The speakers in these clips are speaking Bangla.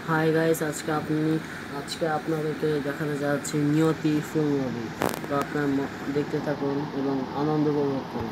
হাই গাইস, আজকে আপনাদেরকে দেখাতে যাচ্ছি নিয়তি ফুল মুভি। তো আপনার দেখতে থাকুন এবং আনন্দ উপভোগ করুন।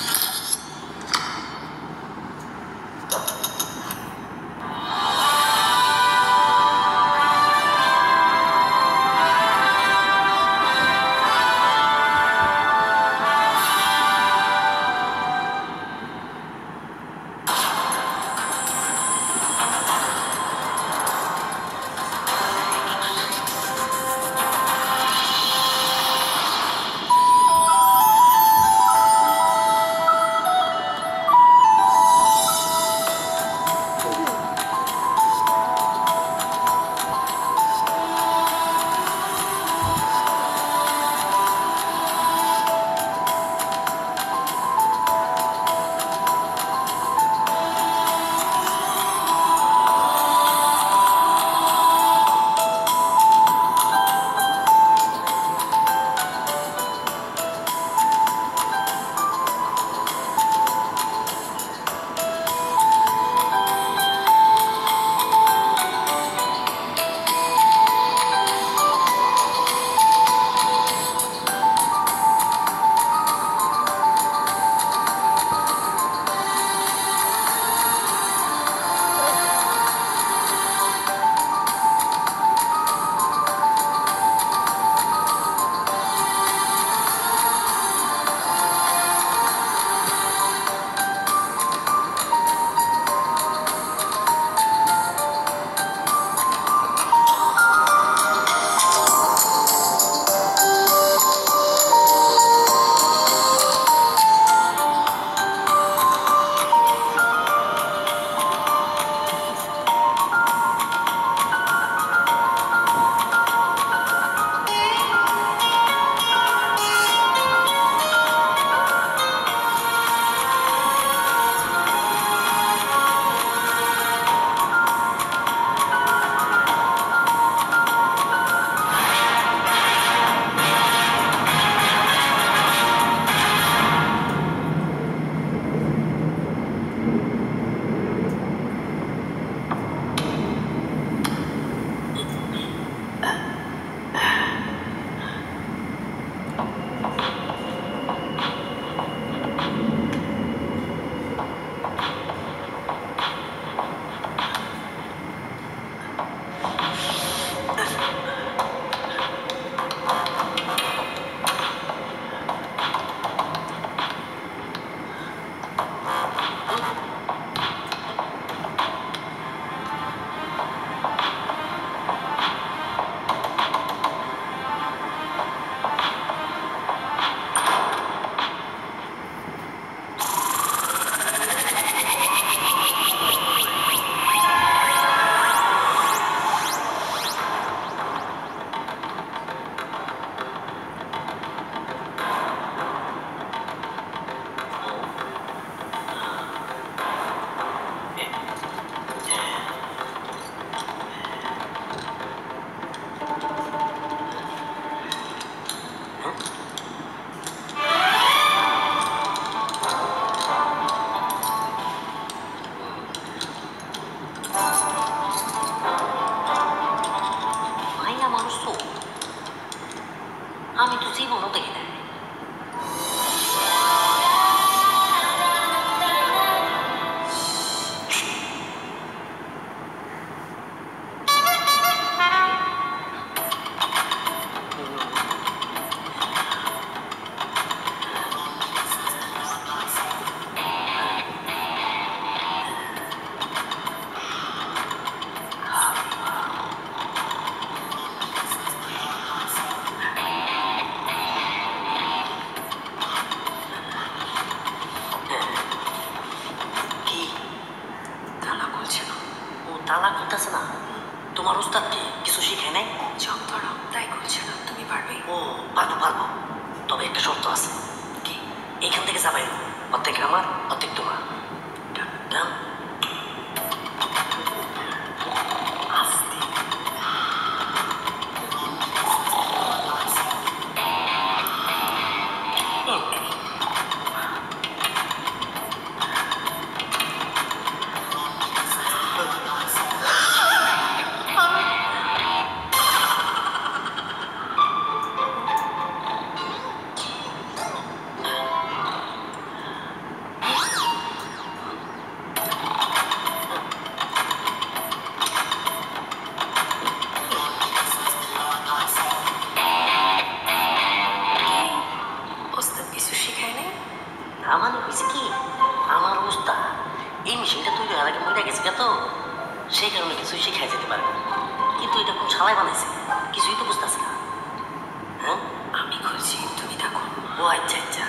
আমি তো জীবনও দেখি না। তালা খুলতেছে না। তোমার উস্তাদ কি কিছু শিখে নাই? চক ধরো, তাই খুলছে না। তুমি পারবে? ও পারবো, তবে একটা শর্ত আছে। কি? এখান থেকে যাবাই, অর্ধেক আমার অর্ধেক তোমার। শিখাই যেতে পারবে, কিন্তু এটা কোন শালায় বানাইছে কিছুই তো বুঝতেছে না। হ্যাঁ আমি খুঁজছি, তুমি থাকো। ও আচ্ছা আচ্ছা।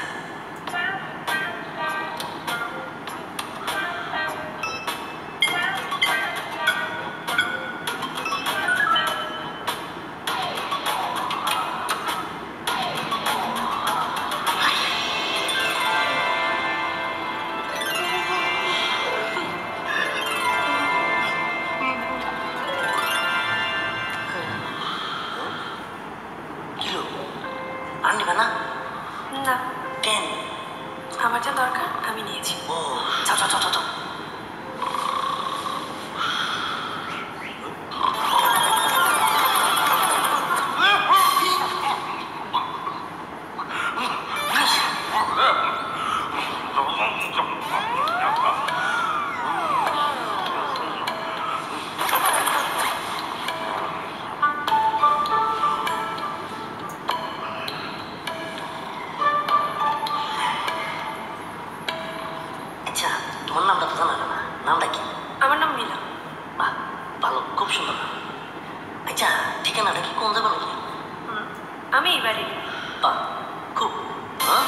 কিলো আর নিবে না? না, কেন? আমার যা দরকার আমি নিয়েছি। ও যাও যাও যাও যাও। আচ্ছা তোমার নামটা তো জানা না, নামটা কি? আমার নাম মিলা। বাহ ভালো, খুব সুন্দর নাম। আচ্ছা ঠিকানাটা কি কোন যাবে নাকি? আমি এবারে বাহ খুব। হ্যাঁ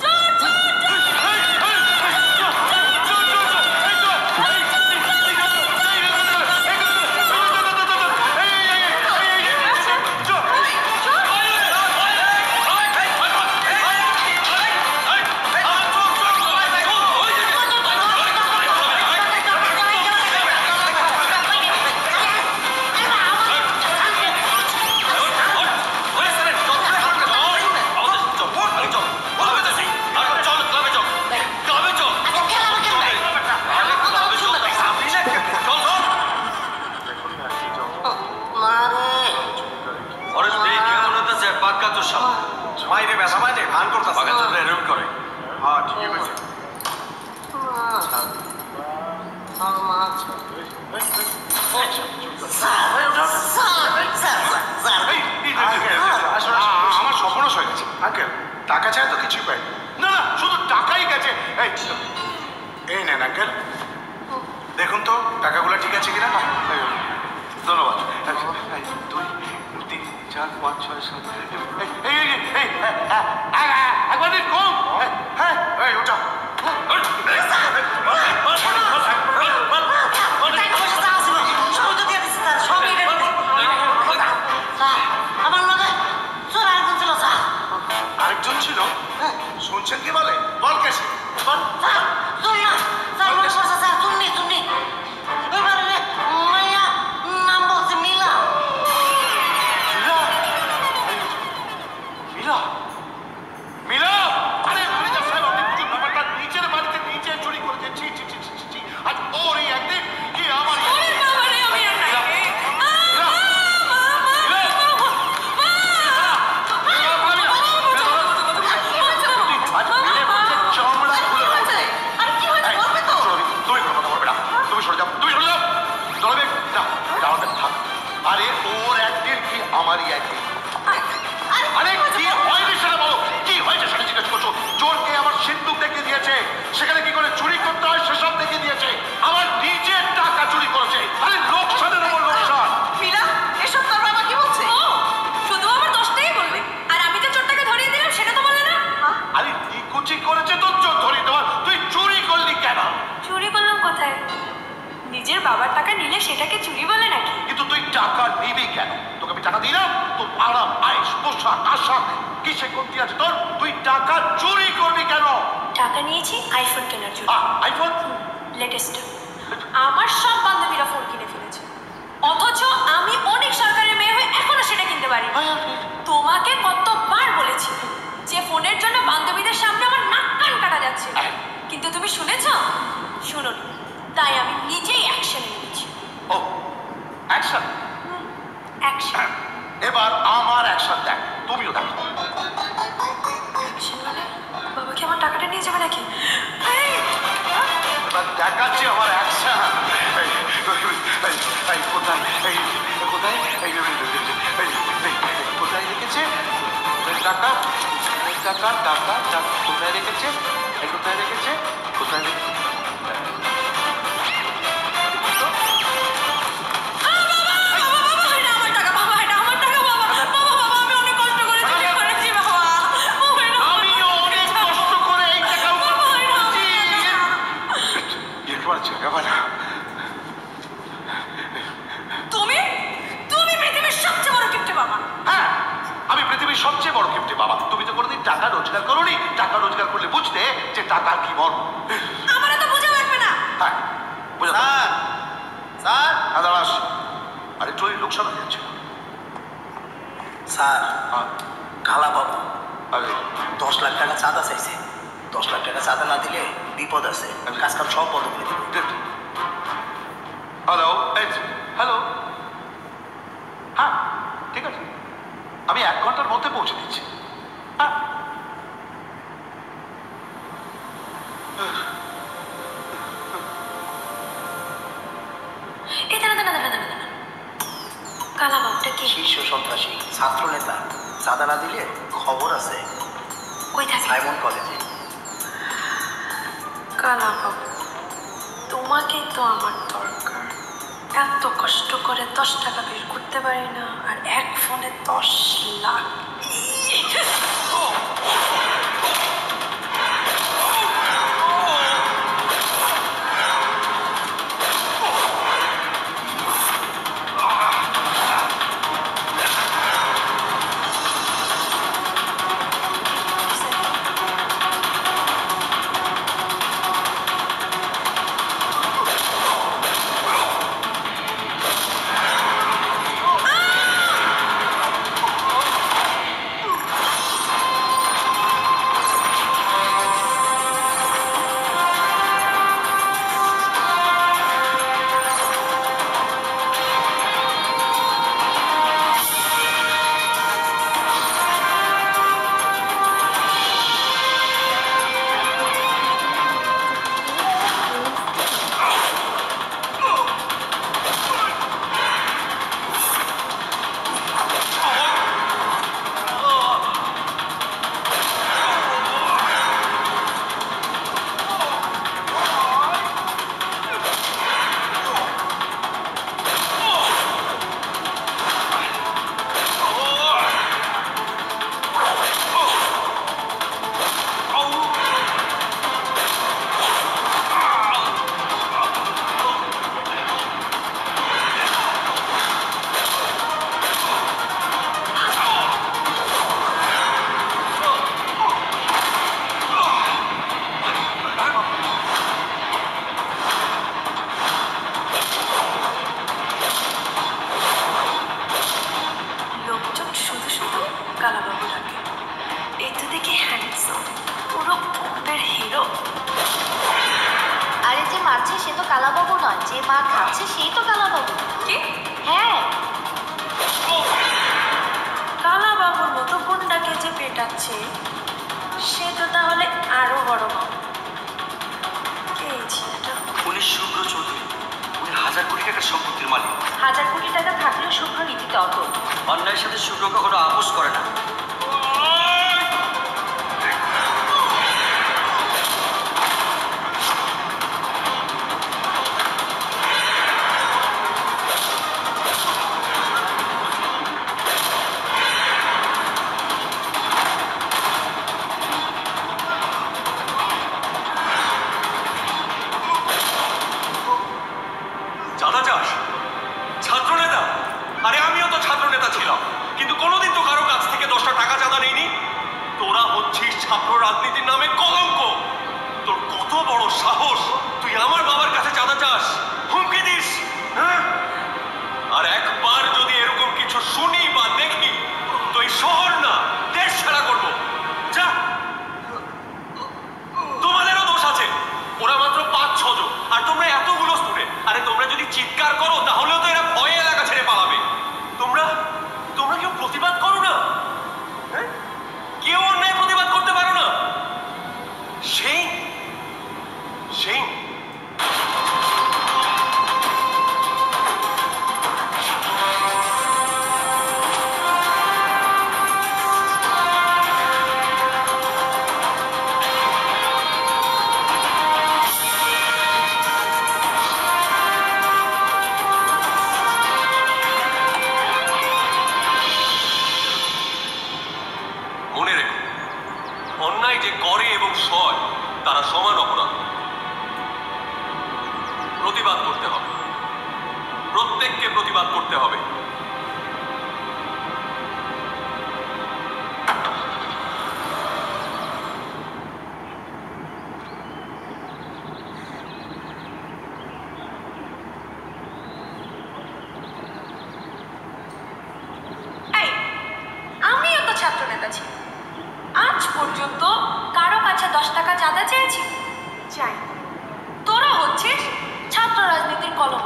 মাইরে ব্যথা পাইলে ভান করতে বাগান চলে এরকম করে। হ্যাঁ ঠিকই বলছে। আমার সর্বনাশ হয়ে গেছে আঙ্কেল, টাকা চাই তো কিছুই পাই না। না শুধু টাকাই গেছে। এই নেন আঙ্কেল, দেখুন তো টাকাগুলো ঠিক আছে কিনা। ধন্যবাদ। 2 3 4 5 6 7 একবার দিন কম। হ্যাঁ এই ওটা আরেকজন ছিল। শুনছেন কি বলে? বল কেসে মিলা মিলা। আরে ম্যানেজার সাহেব আপনি বুঝুন ব্যাপারটা, নিচের বাড়িতে নিচে চুরি করেছে। ছি ছি ছি ছি ছি। আজ ওর এই একদিন কি আমার আরে ওর একদিন কি আমারই একদিন। আরে কি হয়েছে সেটা বলো, কি হয়েছে সেটা জিজ্ঞেস করছো। চোরকে আমার সিন্দুক দেখিয়ে দিয়েছে, সেখানে কি করে চুরি করতে হয় সেসব দেখিয়ে দিয়েছে। আমার নিজের টাকা চুরি করেছে। আরে লোকসানের আমার লোকসান। মিলা এসব তোর বাবা কি বলছে? শুধু আমার দোষটাই বললে, আর আমি যে চোরটাকে ধরিয়ে দিলাম সেটা তো বললে না। আরে নিকুচি করেছে তোর চোর ধরিয়ে দেওয়ার, তুই চুরি করলি কেন? চুরি করলাম কোথায়? নিজের বাবার টাকা নিলে সেটাকে চুরি বলে নাকি? কিন্তু তুই টাকা নিবি কেন? তোকে আমি টাকা দিলাম, তোর আরাম আয়েস পোশাক আশাক কিসে কমতি আছে তোর? তুই টাকা চুরি করবি কেন? টাকা নিয়েছি আইফোন কেনার জন্য। IPhone latest. আমার সব বান্ধবীরা ফোন কিনে ফেলেছে, অথচ আমি অনেক সরকারের মেয়ে হয়ে এখনো সেটা কিনতে পারি। তোমাকে কতবার বলেছি যে ফোনের জন্য বান্ধবীদের সামনে আমার নাক কান কাটা যাচ্ছে, কিন্তু তুমি শুনেছো? শুনোনি, তাই আমি নিজেই অ্যাকশন নিয়েছি। ও অ্যাকশন। অ্যাকশন এবার আমার অ্যাকশন দেখ, তুমিও দেখো। অ্যাকশন মানে বাবা কি আমার টাকাটা নিয়ে যাবে নাকি? এবার দেখাচ্ছি আমার অ্যাকশন। কোথায় কোথায় কোথায় রেখেছে টাকা? টাকা টাকা টাকা কোথায় রেখেছে? কোথায় রেখেছে? কোথায় রেখেছে? টাকার কি মর্ম। আমার তো বোঝা লাগবে না। হ্যাঁ বুঝা স্যার স্যার হ্যাঁ দাঁড়াস। আরে চলে লোকসান হয়ে যাচ্ছে। স্যার হ্যাঁ কালা বাবু আরে 10 লাখ টাকা চাঁদা চাইছে। 10 লাখ টাকা চাঁদা না দিলে বিপদ আছে, কাজ কাম সব বন্ধ করে দিবে। হ্যালো হ্যালো হ্যাঁ ঠিক আছে, আমি 1 ঘন্টার মধ্যে পৌঁছে দিচ্ছি। হ্যাঁ এই দাঁড়া। কালা বাবুটা কি? শীর্ষ সন্ত্রাসী ছাত্র নেতা, চাঁদা না দিলে খবর আছে কই থাকে? সাইমন কলেজে। কালা বাবু, তোমাকেই তো আমার দরকার। এত কষ্ট করে 10 টাকা বের করতে পারি না, আর এক ফোনে 10 লাখ। মারছে সে তো কালাবাবু নয়, যে মা খাচ্ছে সেই তো কালাবাবু। কি? হ্যাঁ, কালাবাবুর মতো গুন্ডাকে যে পেটাচ্ছে সে তো তাহলে আরো বড় বাবু। কে এই ছেলেটা? পুলিশ শুভ্র চৌধুরী, উনি 1000 কোটি টাকার সম্পত্তির মালিক। 1000 কোটি টাকা থাকলেও শুভ্র নীতিতে অটল। অন্যায়ের সাথে শুভ্র কখনো আপোষ করে না। চাঁদা চাষ, ছাত্র নেতা। আরে আমিও তো ছাত্র নেতা ছিলাম, কিন্তু কোনোদিন তো কারো কাছ থেকে 10টা টাকা চাঁদা নেইনি। তোরা হচ্ছিস ছাত্র রাজনীতির নামে কলঙ্ক। তোর কত বড় সাহস, তুই আমার বাবার কাছে চাঁদা চাস, হুমকি দিস, হ্যাঁ? আর একবার যদি এরকম কিছু শুনি বা দেখি তো এই শহর না দেশ ছাড়া করবো। যা, তোমাদেরও দোষ আছে। ওরা মাত্র 5-6 জন, আর তোমরা এতগুলো স্টুডেন্ট। আরে তোমরা যদি চিৎকার করো তাহলেও তো এরা ভয়ে এলাকা ছেড়ে পালাবে। তোমরা তোমরা কেউ প্রতিবাদ করো না, হ্যাঁ? কেউ অন্যায় প্রতিবাদ করতে পারো না। সেই সেই মনে রেখো, অন্যায় যে করে এবং সয় তারা সমান অপরাধ। প্রতিবাদ করতে হবে, প্রত্যেককে প্রতিবাদ করতে হবে। করেছি। আজ পর্যন্ত কারো কাছে 10 টাকা চাঁদা চেয়েছি? চাই। তোরা হচ্ছিস ছাত্র রাজনীতির কলঙ্ক।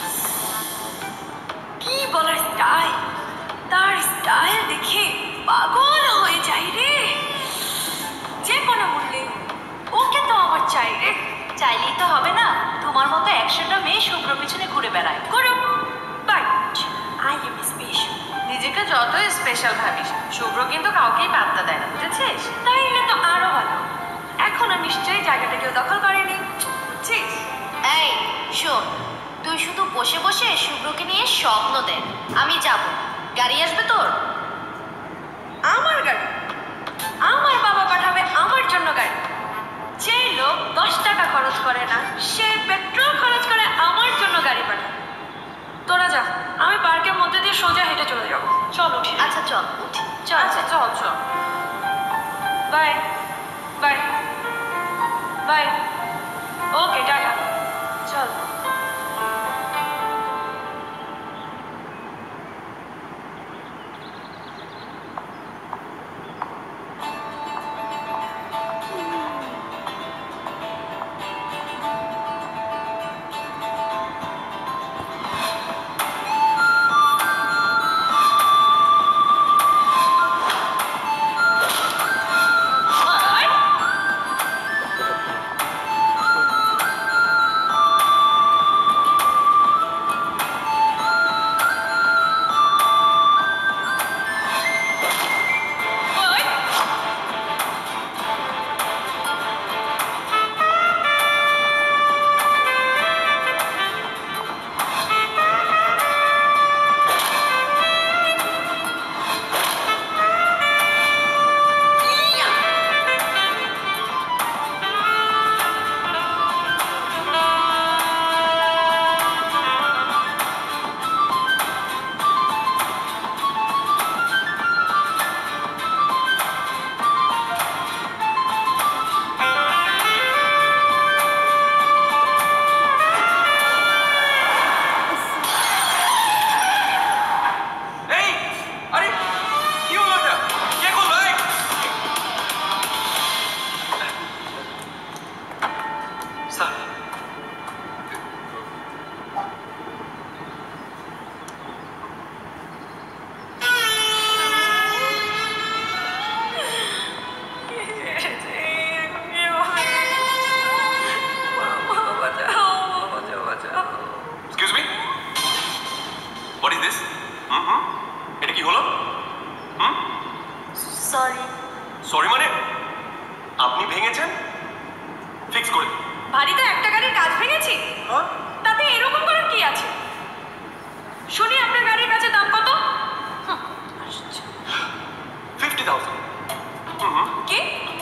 কি বলার স্টাইল, তার স্টাইল দেখে পাগল হয়ে যাই রে। যে কোনো মূল্যে ওকে তো আমার চাই রে। চাইলেই তো হবে না, তোমার মতো 100টা মেয়ে শুভ্র পিছনে ঘুরে বেড়ায়। করুক, বাট আই এম স্পেশাল। নিজেকে যতই স্পেশাল ভাবিস, শুভ্র কিন্তু কাউকেই পাত্তা দেয় না, বুঝেছিস? তাইলে তো আরো ভালো। এখনো নিশ্চয়ই জায়গাটা কেউ দখল করেনি, বুঝছিস? এই শোন, তুই শুধু বসে বসে শুভ্রকে নিয়ে স্বপ্ন দেখ। আমি যাব, গাড়ি আসবে তোর? আমার গাড়ি? আমার বাবা পাঠাবে আমার জন্য গাড়ি? যে লোক 10 টাকা খরচ করে না, সে পেট্রোল খরচ করে আমার জন্য গাড়ি পাঠাবে। তোরা যা, আমি পার্কের মধ্যে দিয়ে সোজা হেঁটে চলে যাবো। চল উঠি। আচ্ছা চল উঠি। চল আচ্ছা চল চল। Bye bye bye. Okay tata. চল। সরি মানে আপনি ভেঙেছেন, ফিক্স করে দিন। বাড়িতে একটা গাড়ির কাজ ভেঙেছি, তাতে এরকম করার কি আছে? শুনি আপনার গাড়ির কাছে দাম কত? 50,000। কি?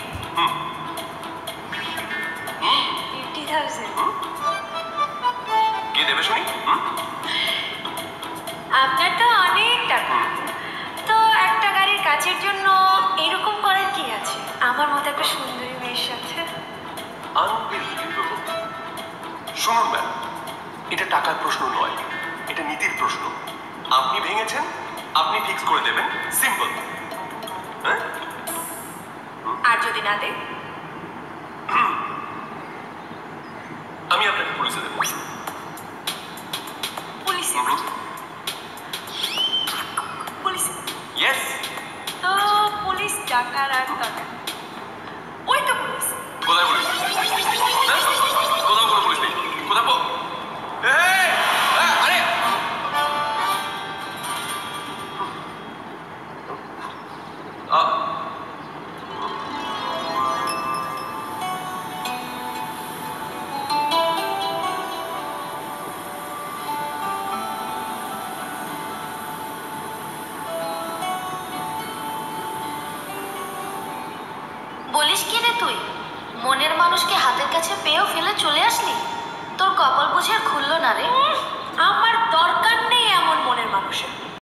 50,000? কে দেবে শুনি? আপনার তো অনেক টাকা, তো একটা গাড়ির কাজের জন্য এরকম করার কি আছে আমার মতো একটা সুন্দরী মেয়ের সাথে? আনবিলিভেবল। শুনুন ম্যাম, এটা টাকার প্রশ্ন নয়, এটা নীতির প্রশ্ন। আপনি ভেঙেছেন, আপনি ফিক্স করে দেবেন, সিম্পল। হ্যাঁ, আর যদি না দেয়? আমি আপনাকে পুলিশে দেবো। পুলিশ? পুলিশ? ইয়েস। তো পুলিশ ডাকার আর দরকার? ওই তো পুলিশ। কোথায় পুলিশ? কোথাও কোনো পুলিশ নেই। কোথাও আরে বলিস কি রে তুই? মনের মানুষকে হাতের কাছে পেয়েও ফেলে চলে আসলি? তোর কপাল বুঝে আর খুললো না রে। আমার দরকার নেই এমন মনের মানুষের।